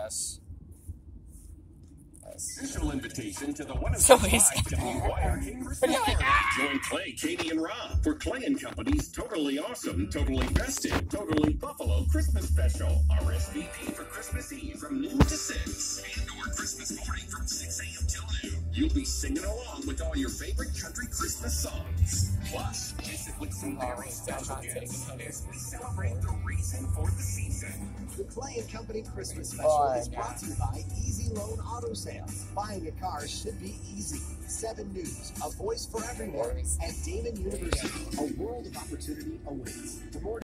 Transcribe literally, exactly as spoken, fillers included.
guess. Official invitation to the one of So the he's five W Y R K Christmas party. Join Clay, Katie, and Rob for Clay and Company's Totally Awesome, Totally Festive, Totally Buffalo Christmas Special. R S V P for Christmas Eve from noon to six. And or Christmas morning from six a m till noon. You'll be singing along with all your favorite country Christmas songs. Plus, visit with some very special gifts as we celebrate the reason for the season. The Clay and Company Christmas Special is brought to you by Easy Loan Auto Sales. Buying a car should be easy. Seven News, a voice for everyone, and Damon University, a world of opportunity awaits. For more